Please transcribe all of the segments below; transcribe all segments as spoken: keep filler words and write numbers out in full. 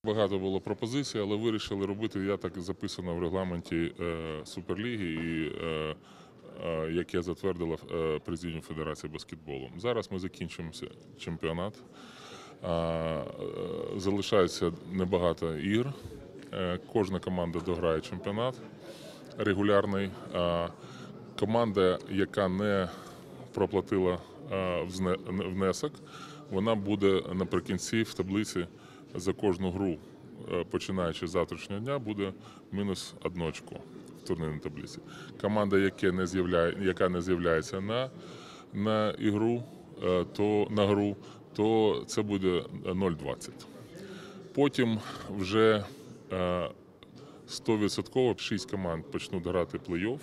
Багато було пропозицій, але вирішили робити, я так записано в регламенті Суперліги, і яке затвердила Президіум Федерації баскетболу. Зараз ми закінчуємо чемпіонат. Залишається небагато ігор. Кожна команда дограє чемпіонат регулярний. Команда, яка не проплатила внесок, вона буде наприкінці в таблиці за кожну гру, починаючи з завтрашнього дня, буде мінус одну очко в турнірній таблиці. Команда, яка не з'являє, яка не з'являється на, на ігру, то на гру, то це буде нуль двадцять. Потім вже сто відсотків шість команд почнуть грати плей-офф.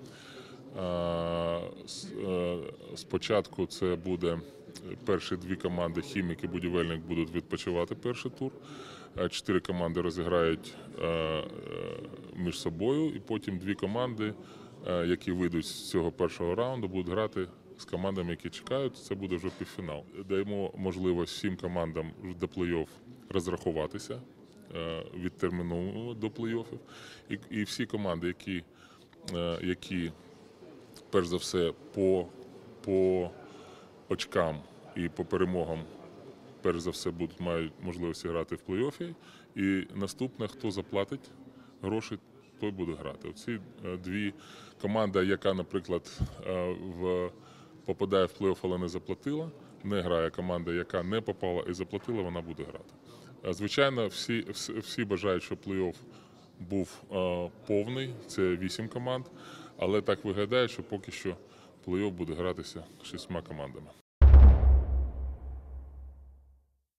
Спочатку це буде перші дві команди, Хімік і Будівельник, будуть відпочивати перший тур. Чотири команди розіграють між собою, і потім дві команди, які вийдуть з цього першого раунду, будуть грати з командами, які чекають. Це буде вже півфінал. Даємо можливість всім командам до плей-офф розрахуватися від терміну до плей-оффів. І, і всі команди, які, які перш за все, по, по очкам і по перемогам, перш за все, будуть, мають можливість грати в плей-оффі. І наступне, хто заплатить гроші, той буде грати. Оці дві команди, яка, наприклад, в, попадає в плей-офф, але не заплатила, не грає команда, яка не попала і заплатила, вона буде грати. Звичайно, всі, всі бажають, щоб плей-офф був повний, це вісім команд, але так виглядає, що поки що плей-офф буде гратися шістьма командами.